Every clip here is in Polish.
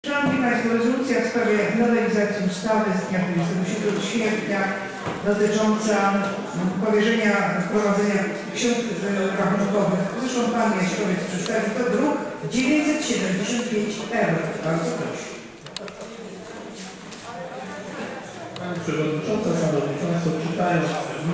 Szanowni Państwo, rezolucja w sprawie nowelizacji ustawy z dnia 27 sierpnia dotycząca powierzenia wprowadzenia ksiąg rachunkowych. Zresztą Pan Jaśkowiec przedstawił to druk 975 euro. Bardzo proszę. Pani Przewodnicząca, Szanowni Państwo, czytając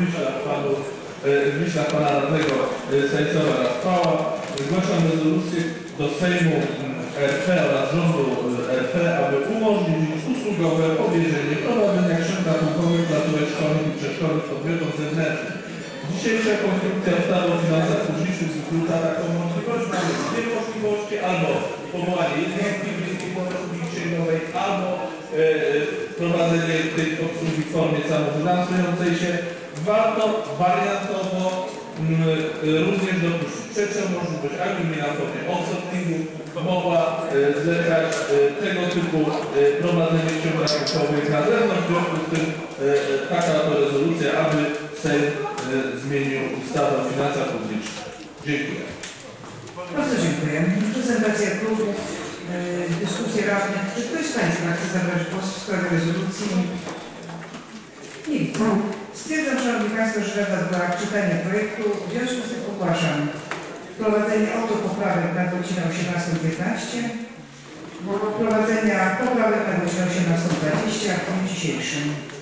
w myślach Pana Radnego Stanisława Rafała, zgłaszam rezolucję do Sejmu RP oraz rządu RP, aby umożliwić usługowe powierzenie prowadzenia ksiąg rachunkowych placówek szkolnych i przedszkolnych podmiotom zewnętrznym. Dzisiejsza konstrukcja ustawy o finansach publicznych wyklucza taką możliwość. Mamy dwie możliwości: albo powołanie jednostki miejskiej obsługi księgowej, albo prowadzenie tej obsługi w formie samofinansującej się. Warto wariantowo również dopuścić trzecią możliwość, a gmina w formie outsourcingu mogła zlecać tego typu prowadzenie ksiąg rachunkowych na zewnątrz. W związku z tym taka to rezolucja, aby Sejm zmienił ustawę o finansach publicznych. Dziękuję. Bardzo dziękuję. Prezentacja klubów, dyskusje radnych. Czy ktoś z Państwa chce zabrać głos w sprawie rezolucji? Nie widzę. Stwierdzam, Szanowni Państwo, że Rada była czytanie projektu. W związku z tym ogłaszam wprowadzenie autopoprawek na godzinę 18:15, wprowadzenia poprawek na godzinę 18:20 w dniu dzisiejszym.